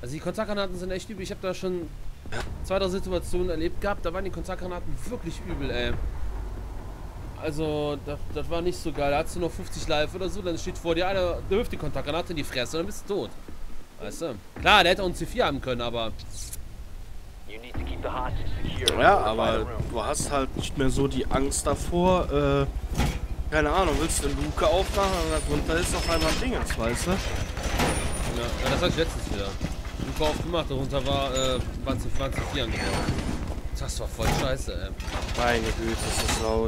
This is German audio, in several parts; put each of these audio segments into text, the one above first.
Also die Kontaktgranaten sind echt übel. Ich habe da schon 2, 3 Situationen erlebt gehabt. Da waren die Kontaktgranaten wirklich übel, ey. Also, das war nicht so geil. Da hast du noch 50 live oder so, dann steht vor dir einer, der wirft die Kontaktgranate in die Fresse und dann bist du tot. Weißt du? Klar, der hätte auch einen C4 haben können, aber... Ja, aber du hast halt nicht mehr so die Angst davor, keine Ahnung, willst du eine Luke aufmachen und darunter ist auf einmal ein Dingens, weißt du? Ja, das hatte ich letztens wieder. Luke aufgemacht, darunter waren C4 angebaut. Das war voll scheiße, ey. Meine Güte, ist das laut,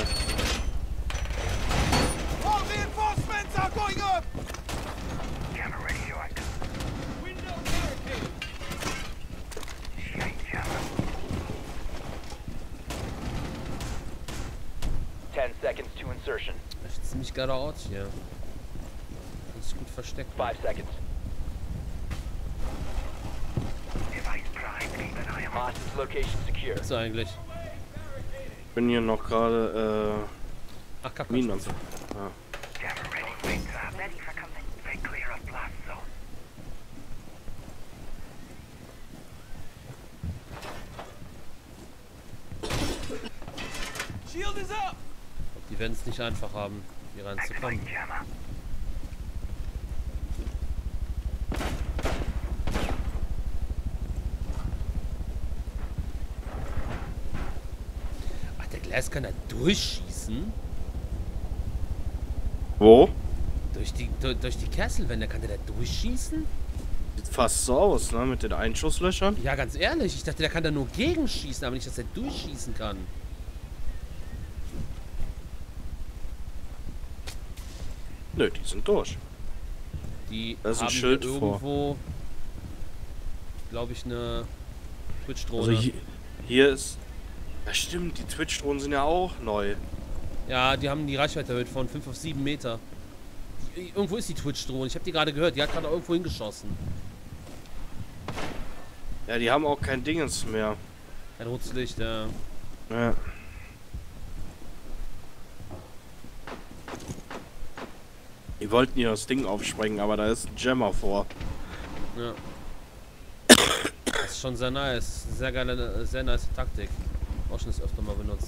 All reinforcements are going up! Camera radioactive. Window barricaded. Shite jammer. 10 seconds to insertion. Das ist ein ziemlich geiler Ort hier. Kann sich gut verstecken. 5 seconds. Device prime, keep an eye on. Hostage location secure. Was ist eigentlich? Ich bin hier noch gerade, Ach, Kacke. Minen und so. Ja. Jammer ready. Wings are ready for combat. Stay clear of blast zone. Shield is up! Die werden es nicht einfach haben, hier reinzukommen. Activate jammer. Ach, der Glas kann da durchschießen? Wo? Durch die Kesselwände kann der da durchschießen? Sieht fast so aus, ne, mit den Einschusslöchern. Ja, ganz ehrlich, ich dachte, der kann da nur gegenschießen, aber nicht, dass er durchschießen kann. Nö, die sind durch. Die Da ist ein haben Schild hier vor. irgendwo, glaube ich, eine Twitch-Drohne. Also hier ist... Ja stimmt, die Twitch-Drohnen sind ja auch neu. Ja, die haben die Reichweite erhöht von 5 auf 7 Meter. Irgendwo ist die Twitch-Drohne. Ich habe die gerade gehört. Die hat gerade irgendwo hingeschossen. Ja, die haben auch kein Dingens mehr. Ein rotes Licht, ja. Ja. Die wollten hier das Ding aufsprengen, aber da ist ein Jammer vor. Ja. Das ist schon sehr nice. Sehr geile, sehr nice Taktik. Auch schon das öfter mal benutzt.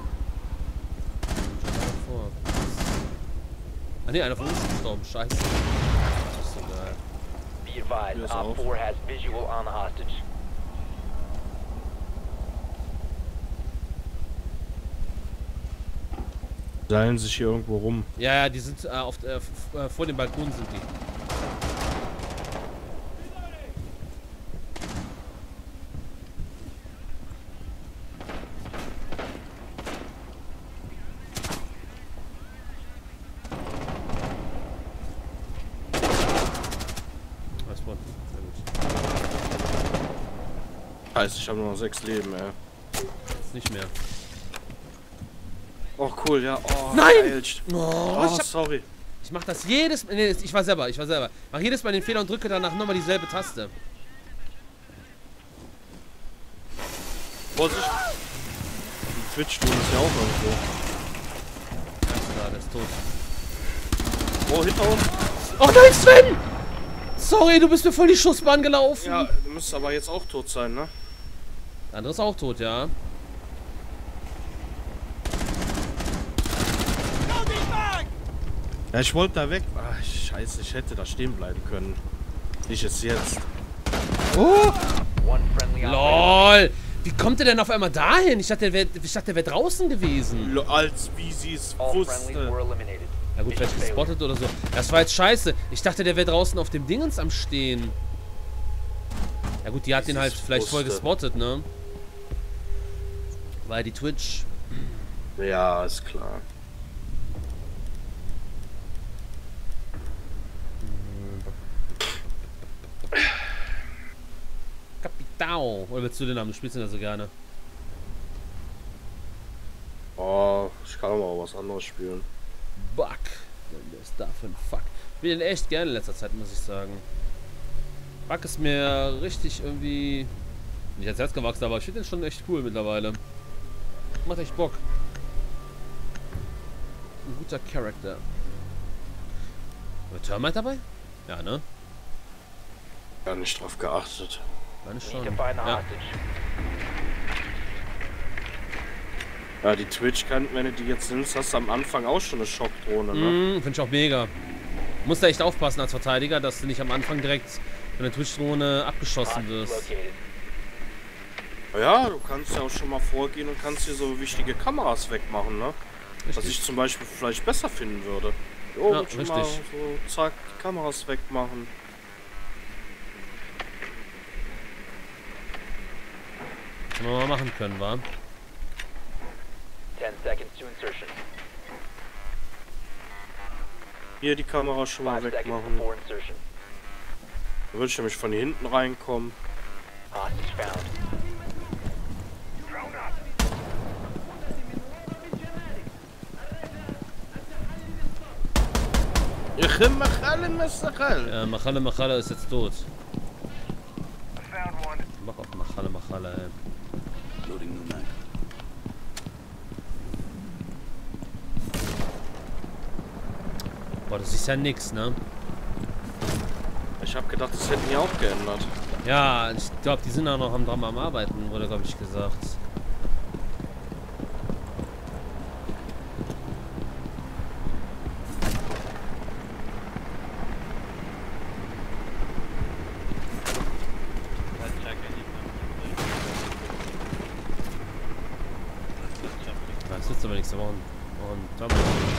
Vor. Ah ne, einer von uns ist gestorben. Scheiße. Das ist so geil. Be advised, Yes, Op off. 4 has visual on the hostage. Seilen sich hier irgendwo rum. Ja, ja, die sind vor dem Balkon sind die. Alles gut. Sehr gut. Heißt, ich habe nur noch 6 Leben, ey. Jetzt nicht mehr. Oh cool, ja. Oh, Nein! geil. Oh, Sorry. ich mach das jedes Mal. Nee, ich war selber. Mach jedes Mal den Fehler und drücke danach nochmal dieselbe Taste. Vorsicht. Die Twitch-Drohne ist ja auch irgendwo. Ganz klar, der ist tot. Oh, hinter uns. Oh nein, Sven! Sorry, du bist mir voll die Schussbahn gelaufen. Ja, du müsstest aber jetzt auch tot sein, ne? Der andere ist auch tot, ja. Loading mag! Ja, ich wollte da weg. Ach, scheiße, ich hätte da stehen bleiben können. Nicht jetzt. Oh! One friendly operator. LOL! Wie kommt der denn auf einmal dahin? Ich dachte, der wäre draußen gewesen. Als wie sie es All friendlies wusste. were eliminated. Ja gut, vielleicht Mission gespottet oder so. Das war jetzt scheiße. Ich dachte, der wäre draußen auf dem Dingens am Stehen. Ja gut, die hat Wie den sie halt es vielleicht voll wusste. gespottet, ne? Weil die Twitch... Ja, ist klar. Kapitao. Oder willst du den haben? Du spielst ihn ja so gerne. Oh, ich kann aber auch was anderes spielen. Buck. Was ist da für ein Fuck? Ich spiele den echt gerne in letzter Zeit, muss ich sagen. Buck ist mir richtig irgendwie... Nicht ans Herz gewachsen, aber ich finde den schon echt cool mittlerweile. Macht echt Bock. Ein guter Charakter. War Termite dabei? Ja, ne? Gar nicht drauf geachtet. Meine Need to schon. find the Ja. hostage. Ja, die Twitch kann, wenn du die jetzt nimmst, hast du am Anfang auch schon eine Schockdrohne, ne? Finde ich auch mega. Musst da echt aufpassen als Verteidiger, dass du nicht am Anfang direkt von der Twitch-Drohne abgeschossen Hostage wirst. located. Ja, du kannst ja auch schon mal vorgehen und kannst hier so wichtige Kameras wegmachen, ne? Was Richtig. ich zum Beispiel vielleicht besser finden würde. Jo, Ja, schon mal richtig. so, zack, die Kameras wegmachen. Wenn wir mal machen können, wa? 10 seconds to insertion. Hier die Kamera schon mal 5 seconds wegmachen. before insertion. Da würde ich nämlich von hier hinten reinkommen. Hostage found. Drone up. Machale ist jetzt tot. I found one. Mach auf Machale, ey. Loading new mag. Boah, das ist ja nix, ne? Ich habe gedacht, das hätten die auch geändert. Ja, ich glaube, die sind auch noch am Drama am Arbeiten, wurde, glaube ich, gesagt. Das ist aber nichts geworden. Und Double.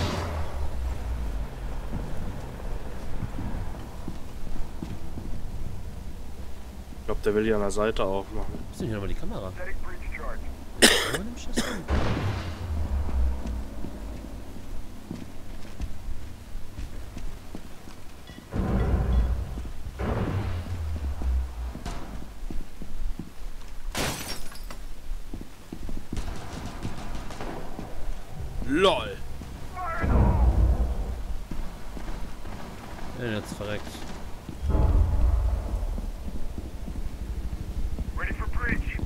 Ich glaube, der will die an der Seite aufmachen. Wo ist denn hier nochmal die Kamera? Setting breach charge. Wo nimm ich das denn? LOL! Ja, jetzt verreckt. Ready for breach.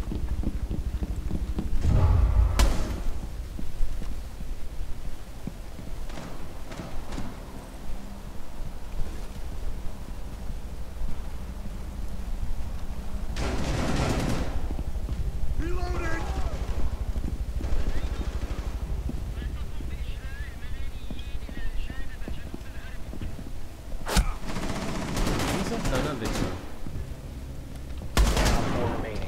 Dieser kleiner Wichser. 4 remaining.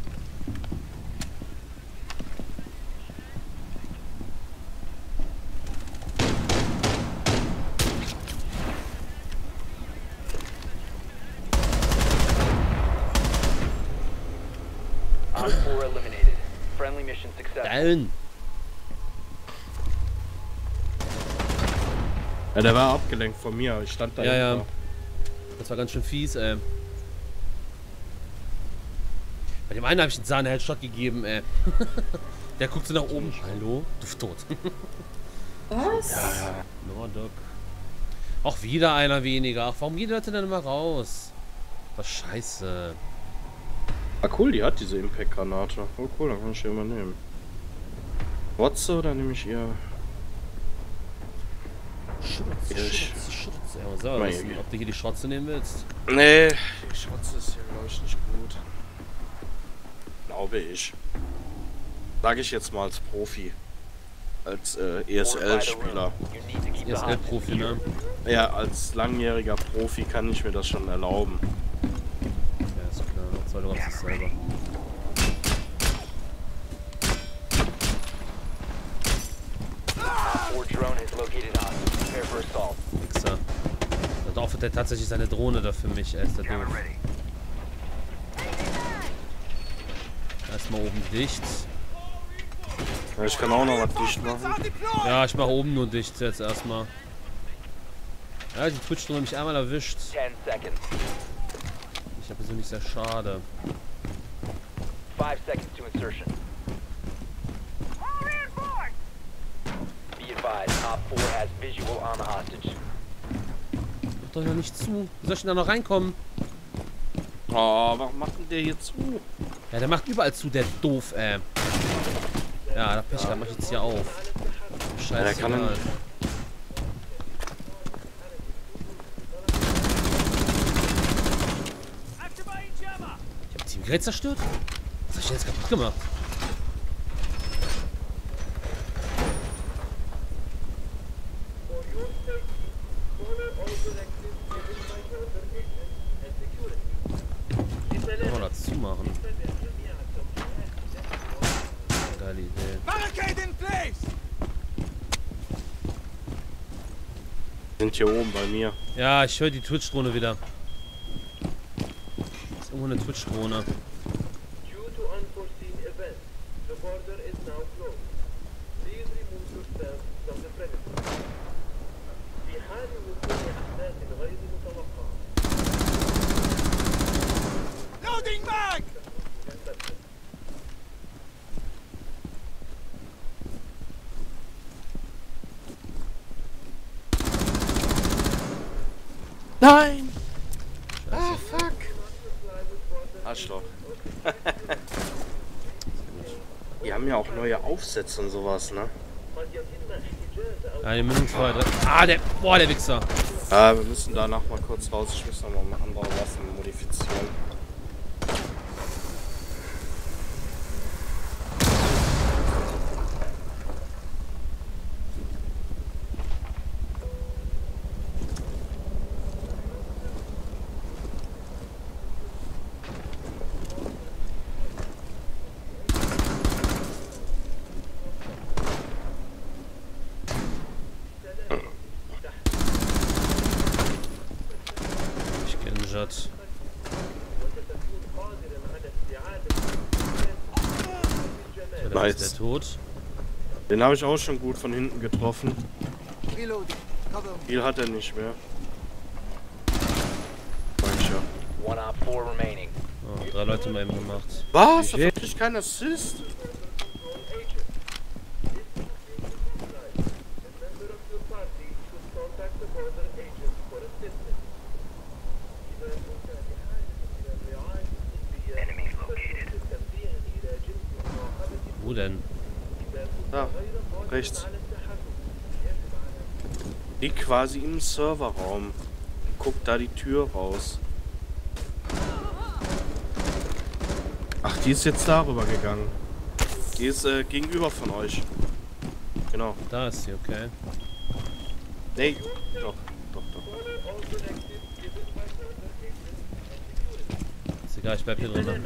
Op 4 eliminated. Friendly mission successful. Down. Ja, der war abgelenkt von mir. Ich stand da. Ja, ja. hinter. Das war ganz schön fies, ey. Bei dem einen habe ich einen Sahne-Headshot gegeben, ey. Der guckt so nach oben. Hallo? Du bist tot. Was? Nordock. Auch wieder einer weniger. Ach, warum gehen die Leute denn immer raus? Was scheiße. Ah, cool, die hat diese Impact-Granate. Oh, cool, dann kann ich die immer nehmen. Rotze oder nehme ich ihr? Schutz. Ja, was soll das? Ob du hier die Schrotze nehmen willst? Nee, die Schrotze ist hier, glaube ich, nicht gut. Glaube ich. Sag ich jetzt mal als Profi. Als ESL-Spieler. You need to keep the hostage ESL-Profi, secure. ne? Ja, als langjähriger Profi kann ich mir das schon erlauben. Ja, ist klar. Zwei du raus selber. Op 4 drone has located hostage. Prepare for assault. Wichser. Da opfert er tatsächlich seine Drohne da für mich. Er ist der Camera doof. ready. Erstmal oben dicht. Ja, ich kann auch noch was dicht machen. Ja, ich mache oben nur dicht jetzt erstmal. Ja, die Twitch-Drohne mich einmal erwischt. 10 seconds. Ich habe persönlich sehr schade. 5 seconds to insertion. All in board. Be advised, Op 4 has visual on the hostage. Macht doch noch nicht zu. Wie soll ich denn da noch reinkommen? Oh, warum macht denn der hier zu? Ja, der macht überall zu, der doof, Ja, da Pech gehabt, mach ich jetzt hier auf. Scheiße. der kann egal. Gerät zerstört? Was hab ich denn jetzt kaputt gemacht? Kann man dazu machen? Geile Idee. Sind hier oben bei mir. Ja, ich höre die Twitch-Drohne wieder. Ist irgendwo eine Twitch-Drohne. Due to unforeseen events, the border is now closed. Please remove yourself from the premises. في حال وقوع أحداث غير متوقعة. Loading back! Nein! Ah, fuck! Arschloch. Die haben ja auch neue Aufsätze und sowas, ne? Eine Minute, 2, 3. Ah, der Wichser. Ja, wir müssen danach mal kurz raus. Ich muss noch mal andere Waffen modifizieren. Ich kenne Jad. Da ist der tot. Den habe ich auch schon gut von hinten getroffen. Viel hat er nicht mehr. Sag ich ja. One op 4 remaining. Oh, 3 Leute mal eben gemacht. Was? Da wirklich kein Assist? Enemies located. Wo denn? Da, rechts. Die quasi im Serverraum. Guckt da die Tür raus. Ach, die ist jetzt darüber gegangen. Die ist gegenüber von euch. Genau. Da ist sie, okay. Nee, doch. Ist egal, ich bleib hier drin.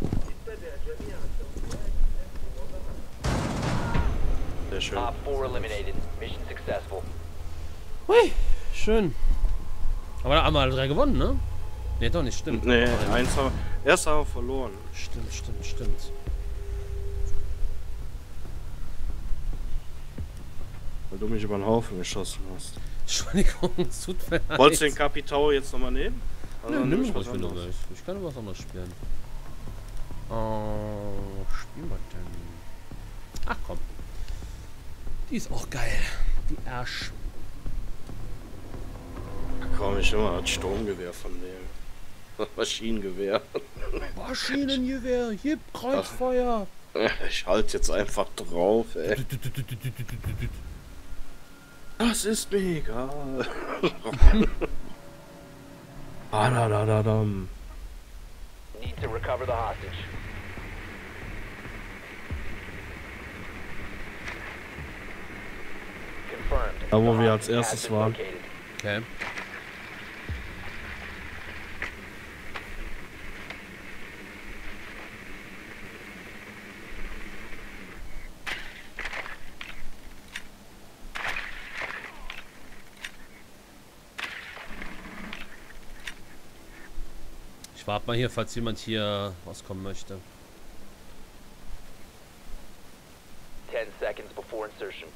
Sehr schön. Op 4 eliminated. Mission successful. Hui, schön. Aber da haben wir alle 3 gewonnen, ne? Ne, doch nicht, stimmt. Nee, eins haben wir. Erst haben wir verloren. Stimmt. Weil du mich über den Haufen geschossen hast. Entschuldigung, es tut mir leid. Wolltest du den Capitao jetzt nochmal nehmen? Also Nö, dann nimm nehm ruhig, was wenn du anderes. willst. Ich kann was anderes spielen. Was spielen wir denn? Ach komm. Die ist auch geil. Die Arsch. Da komm ich immer das Sturmgewehr von dem. Das Maschinengewehr. Maschinengewehr, hier Kreuzfeuer. Ich halt jetzt einfach drauf, ey. Das ist mir egal. Need to recover the hostage. Confirmed. Da, wo The wir als hostage has erstes been waren. located. Okay. Ich warte mal hier, falls jemand hier rauskommen möchte. 10 seconds before insertion.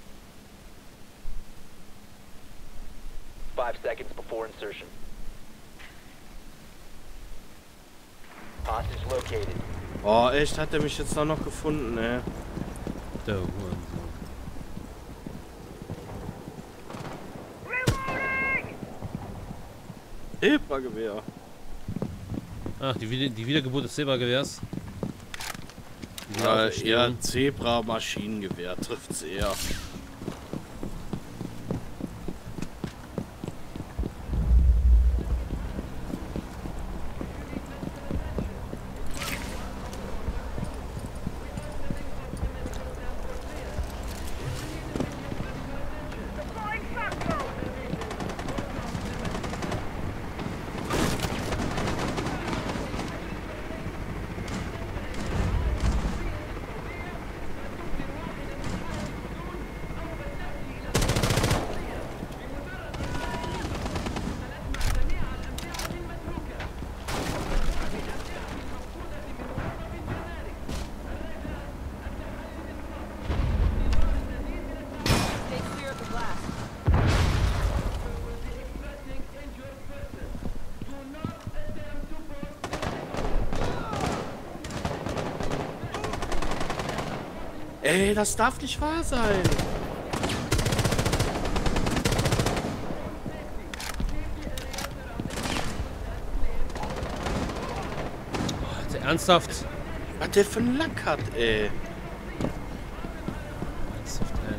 5 seconds before insertion. Hostage located. Oh, echt? Hat er mich jetzt da noch gefunden, ey? Der Hurensohn. Zebra-Gewehr. Ach, die Wiedergeburt des Silbergewehrs. Ja, Zebra-Maschinengewehr trifft's eher. Ey, das darf nicht wahr sein. Alter, ernsthaft? Was der für einen Lack hat, ey. Ernsthaft, ey.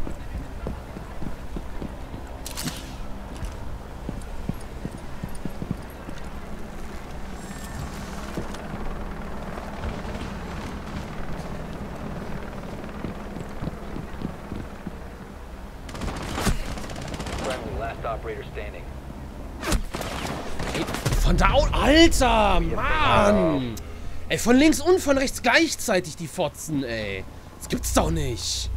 Friendly, last operator standing. Ey, von da unten. Alter, Mann! Ey, von links und von rechts gleichzeitig die Fotzen, ey. Das gibt's doch nicht.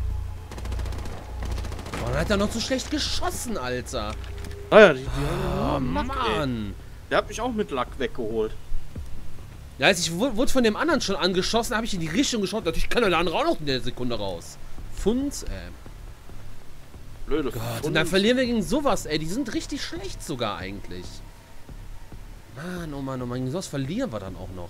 Man hat da noch so schlecht geschossen, Alter. Naja, die Oh, haben Lack, ey. Mann. Der hat mich auch mit Lack weggeholt. Ja, als ich wurde von dem anderen schon angeschossen, habe ich in die Richtung geschaut. Natürlich kann der andere auch noch in der Sekunde raus. Funz, Blöde Gott, Funz. und dann verlieren wir gegen sowas, ey. Die sind richtig schlecht sogar eigentlich. Mann, oh Mann, gegen sowas verlieren wir dann auch noch,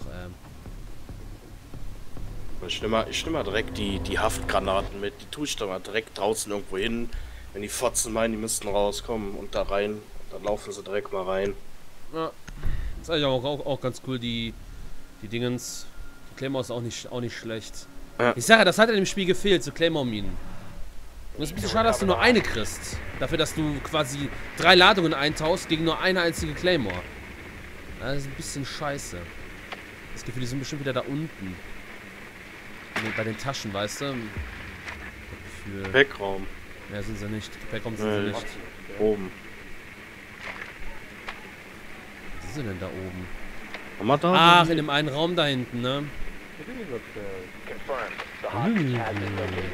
Ich nehm mal direkt die Haftgranaten mit. Die tue ich dann mal direkt draußen irgendwo hin. Wenn die Fotzen meinen, die müssten rauskommen und da rein. Dann laufen sie direkt mal rein. Ja. Das ist eigentlich auch ganz cool, die Dingens. Die Claymore ist auch nicht schlecht. Ja. Ich sage ja, das hat in dem Spiel gefehlt, so Claymore-Minen. Und es ist ein bisschen schade, dass du nur eine kriegst. Dafür, dass du quasi 3 Ladungen eintauschst gegen nur eine einzige Claymore. Das ist ein bisschen scheiße. Das Gefühl, die sind bestimmt wieder da unten. Bei den Taschen, weißt du? Für Backraum. Ja, sind sie nicht. Backraum sind sie nicht. Oben. Was ist denn da oben? Haben wir da? Ach, in dem einen Raum da hinten, ne? Confirmed. The hostage has been located.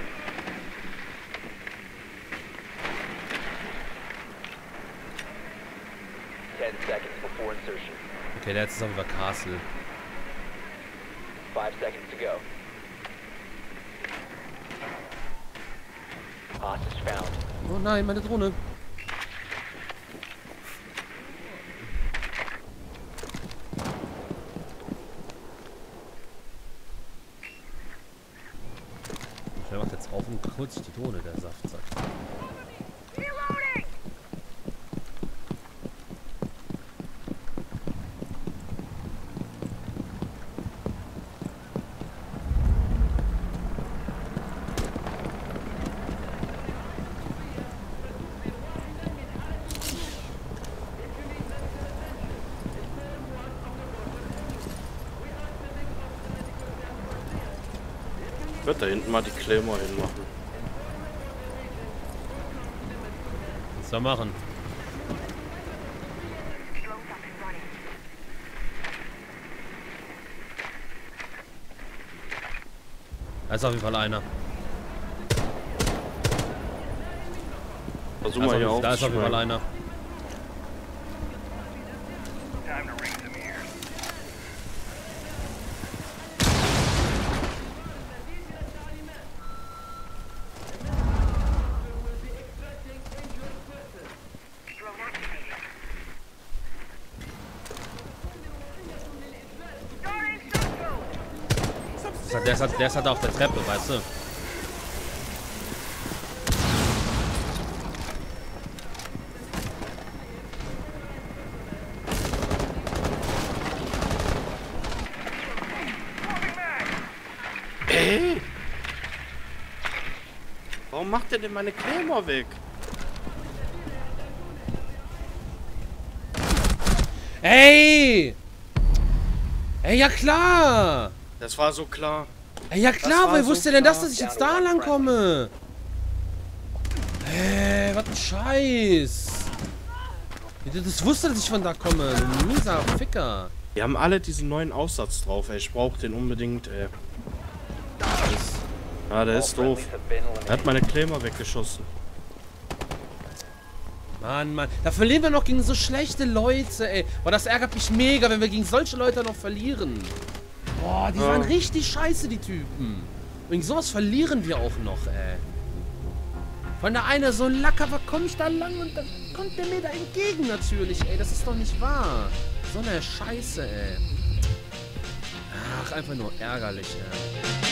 Seconds before insertion. Okay, der ist auf über Castle. 5 seconds to go. Hostage found. Oh nein, meine Drohne. Der macht jetzt auf und holt sich die Drohne, der Saftsack. Ich würde da hinten mal die Claymore hinmachen. Was soll machen? Da ist auf jeden Fall einer. Versuch mal hier Da ist auf jeden Fall einer. Time to ring some ears. Drone activated. Starting Der ist halt auf der Treppe, weißt du? Ey! Warum macht der denn meine Claymore weg? Ey! Ey, ja klar! Das war so klar. Ey, ja Das klar, war woher so wusste denn das, klar. dass ich jetzt da lang komme? Was ein Scheiß! Das wusste, dass ich von da komme. Du mieser Ficker. Die haben alle diesen neuen Aufsatz drauf, ey. Ich brauch den unbedingt, ey. Ah, der ist doof. Er hat meine Claymore weggeschossen. Mann. Da verlieren wir noch gegen so schlechte Leute, ey. Boah, das ärgert mich mega, wenn wir gegen solche Leute noch verlieren. Boah, die waren richtig scheiße, die Typen. Wegen sowas verlieren wir auch noch, ey. Von der eine so ein Lacker, was komm ich da lang und dann kommt der mir da entgegen natürlich, ey. Das ist doch nicht wahr. So eine Scheiße, ey. Ach, einfach nur ärgerlich, ey.